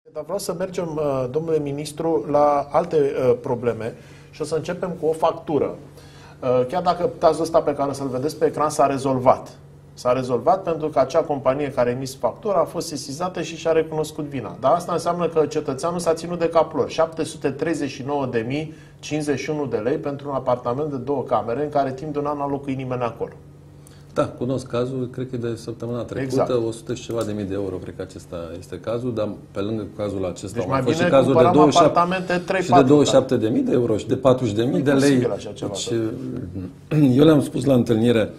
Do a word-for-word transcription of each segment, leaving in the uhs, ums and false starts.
Dar vreau să mergem, domnule ministru, la alte probleme și o să începem cu o factură. Chiar dacă cazul ăsta pe care o să-l vedeți pe ecran s-a rezolvat. S-a rezolvat pentru că acea companie care a emis factura a fost sesizată și și-a recunoscut vina. Dar asta înseamnă că cetățeanul s-a ținut de caplor. șapte sute treizeci și nouă de mii cincizeci și unu de lei pentru un apartament de două camere în care timp de un an n-a locuit nimeni acolo. Da, cunosc cazul, cred că de săptămâna trecută, exact. o sută și ceva de mii de euro, cred că acesta este cazul, dar pe lângă cazul acesta deci au fost și cazul de douăzeci și șapte, trei, și de douăzeci și șapte de mii de euro și de patruzeci de mii de lei. Deci, eu le-am spus la întâlnire,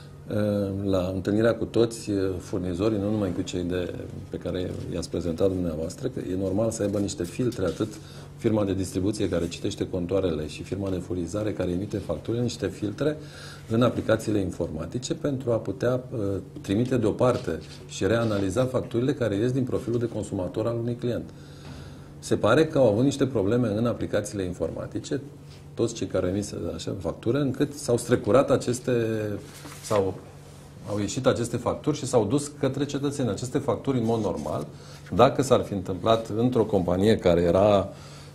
la întâlnirea cu toți furnizorii, nu numai cu cei de, pe care i-ați prezentat dumneavoastră, că e normal să aibă niște filtre, atât firma de distribuție care citește contoarele și firma de furnizare care emite facturile, niște filtre în aplicațiile informatice pentru a putea uh, trimite deoparte și reanaliza facturile care ies din profilul de consumator al unui client. Se pare că au avut niște probleme în aplicațiile informatice, toți cei care emis așa factură, încât s-au strecurat aceste, sau au ieșit aceste facturi și s-au dus către cetățeni. Aceste facturi, în mod normal, dacă s-ar fi întâmplat într-o companie care era,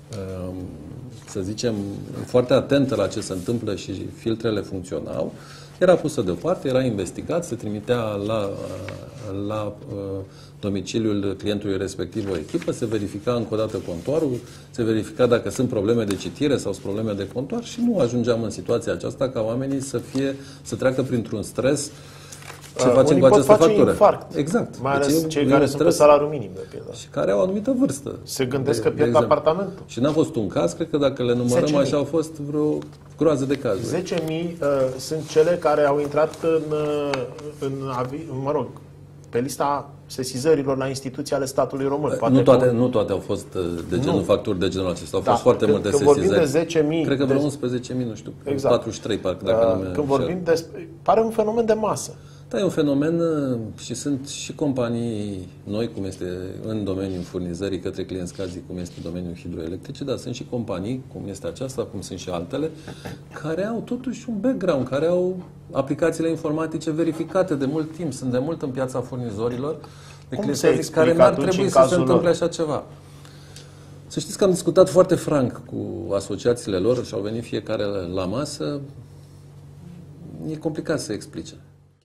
să zicem, foarte atentă la ce se întâmplă și filtrele funcționau, era pusă deoparte, era investigat, se trimitea la, la domiciliul clientului respectiv o echipă, se verifica încă o dată contoarul, se verifica dacă sunt probleme de citire sau sunt probleme de contoar și nu ajungeam în situația aceasta ca oamenii să fie, să treacă printr-un stres. Ce facem Unii cu această pot face factură? Infarct. Exact. Mai ales deci cei care sunt pe salariu minim, de pildă. Și care au o anumită vârstă. Se gândesc de, că pierd apartamentul. Și n-a fost un caz, cred că dacă le numărăm așa au fost vreo groază de cazuri. zece mii uh, sunt cele care au intrat în, uh, în, în mă rog, pe lista sesizărilor la instituții ale statului român. Poate nu, toate, că... nu toate au fost de genul nu. facturi de genul acesta. Au da, fost foarte când, multe când sesizări. Vorbim de zece mii, cred că vreo de... unsprezece mii, nu știu, exact. patruzeci și trei, parcă, dacă uh, nu Când vorbim despre... Pare un fenomen de masă. Da, e un fenomen și sunt și companii noi, cum este în domeniul furnizării către clienți cazii, cum este domeniul hidroelectrice, dar sunt și companii, cum este aceasta, cum sunt și altele, care au totuși un background, care au aplicațiile informatice verificate de mult timp, sunt de mult în piața furnizorilor, de clienți care n-ar trebui să se întâmple așa ceva. Să știți că am discutat foarte franc cu asociațiile lor și au venit fiecare la masă. E complicat să explice.